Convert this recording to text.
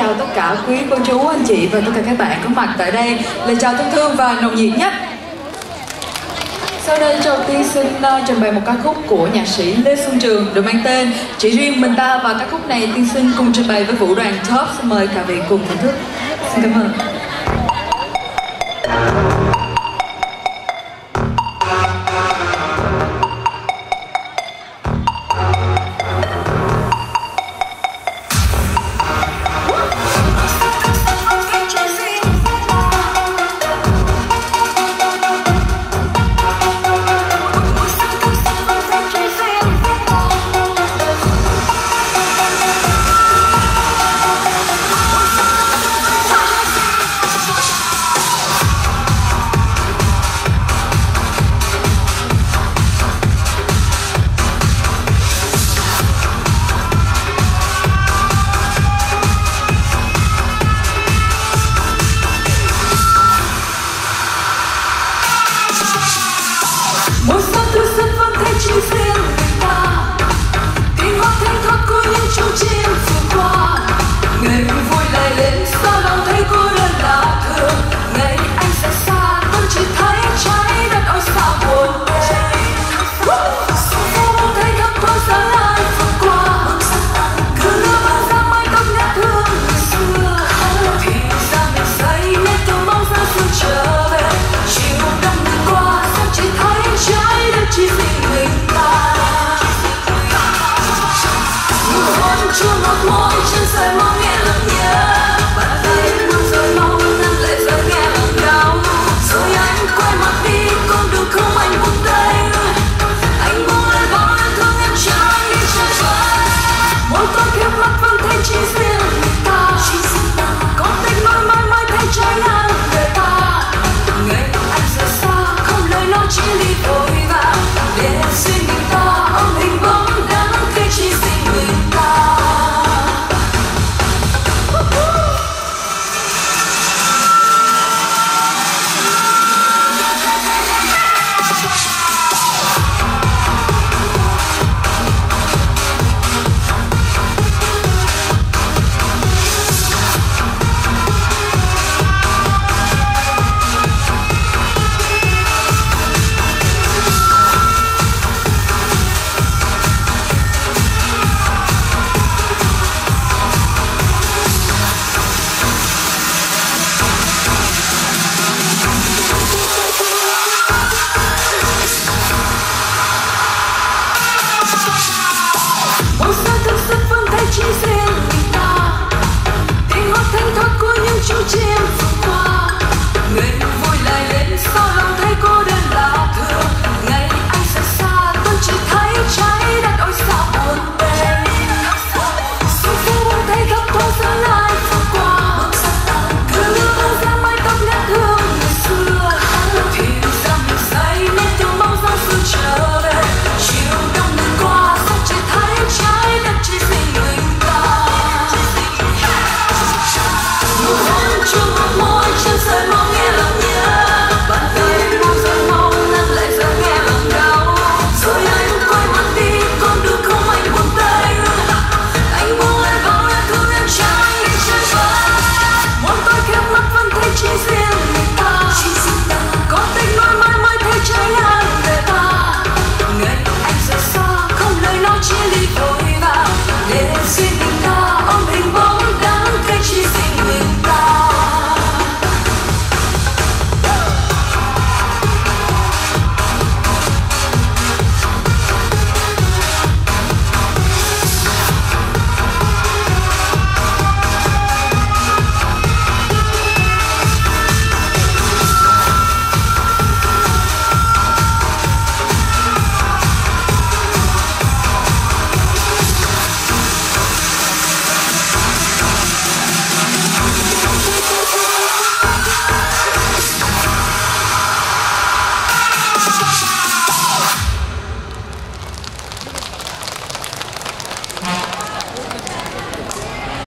chào tất cả quý cô chú, anh chị và tất cả các bạn có mặt tại đây. Lời chào thân thương và nồng nhiệt nhất. Sau đây Châu Tiên xin trình bày một ca khúc của nhạc sĩ Lê Xuân Trường được mang tên Chỉ riêng mình ta, và ca khúc này Tiên xin cùng trình bày với vũ đoàn Top. Xin mời cả vị cùng thưởng thức. Xin cảm ơn.